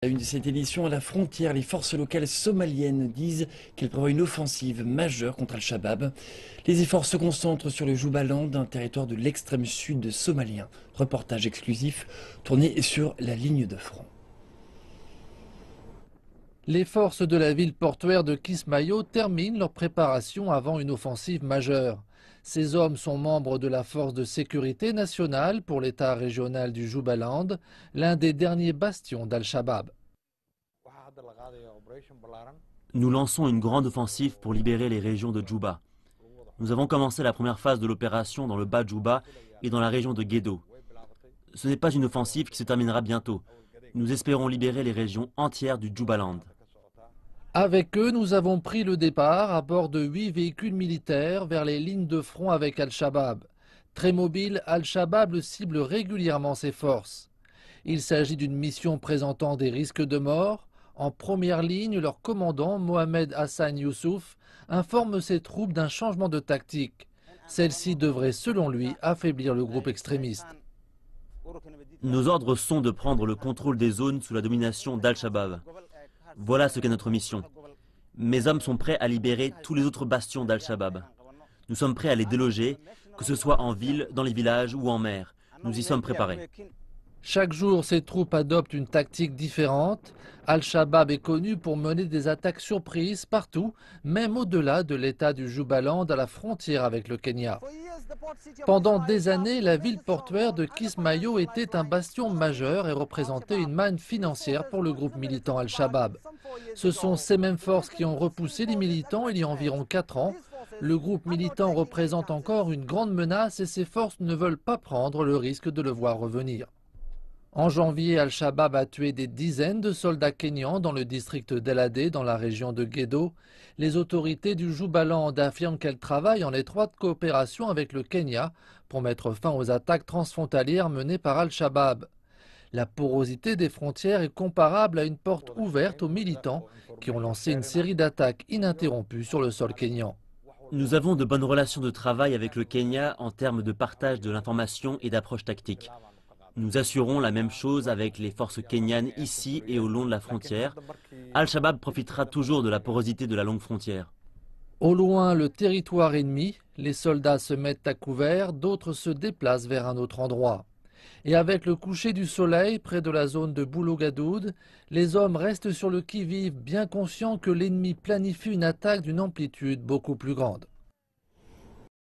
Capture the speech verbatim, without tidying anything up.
À une de cette édition, à la frontière, les forces locales somaliennes disent qu'elles prévoient une offensive majeure contre Al-Shabaab. Les efforts se concentrent sur le Jubaland, un territoire de l'extrême sud somalien. Reportage exclusif tourné sur la ligne de front. Les forces de la ville portuaire de Kismayo terminent leurs préparations avant une offensive majeure. Ces hommes sont membres de la force de sécurité nationale pour l'État régional du Jubaland, l'un des derniers bastions d'Al-Shabaab. Nous lançons une grande offensive pour libérer les régions de Djouba. Nous avons commencé la première phase de l'opération dans le bas Djouba et dans la région de Guédo. Ce n'est pas une offensive qui se terminera bientôt. Nous espérons libérer les régions entières du Djoubaland. Avec eux, nous avons pris le départ à bord de huit véhicules militaires vers les lignes de front avec Al-Shabaab. Très mobile, Al-Shabaab cible régulièrement ses forces. Il s'agit d'une mission présentant des risques de mort. En première ligne, leur commandant, Mohamed Hassan Youssouf, informe ses troupes d'un changement de tactique. Celle-ci devrait, selon lui, affaiblir le groupe extrémiste. Nos ordres sont de prendre le contrôle des zones sous la domination d'Al-Shabaab. Voilà ce qu'est notre mission. Mes hommes sont prêts à libérer tous les autres bastions d'Al-Shabaab. Nous sommes prêts à les déloger, que ce soit en ville, dans les villages ou en mer. Nous y sommes préparés. Chaque jour, ces troupes adoptent une tactique différente. Al-Shabaab est connu pour mener des attaques surprises partout, même au-delà de l'état du Jubaland à la frontière avec le Kenya. Pendant des années, la ville portuaire de Kismayo était un bastion majeur et représentait une manne financière pour le groupe militant Al-Shabaab. Ce sont ces mêmes forces qui ont repoussé les militants il y a environ quatre ans. Le groupe militant représente encore une grande menace et ces forces ne veulent pas prendre le risque de le voir revenir. En janvier, Al-Shabaab a tué des dizaines de soldats kenyans dans le district d'El-Adé, dans la région de Guédo. Les autorités du Jubaland affirment qu'elles travaillent en étroite coopération avec le Kenya pour mettre fin aux attaques transfrontalières menées par Al-Shabaab. La porosité des frontières est comparable à une porte ouverte aux militants qui ont lancé une série d'attaques ininterrompues sur le sol kényan. Nous avons de bonnes relations de travail avec le Kenya en termes de partage de l'information et d'approche tactique. Nous assurons la même chose avec les forces kenyanes ici et au long de la frontière. Al-Shabaab profitera toujours de la porosité de la longue frontière. Au loin, le territoire ennemi, les soldats se mettent à couvert, d'autres se déplacent vers un autre endroit. Et avec le coucher du soleil près de la zone de Boulogadoud, les hommes restent sur le qui-vive, bien conscients que l'ennemi planifie une attaque d'une amplitude beaucoup plus grande.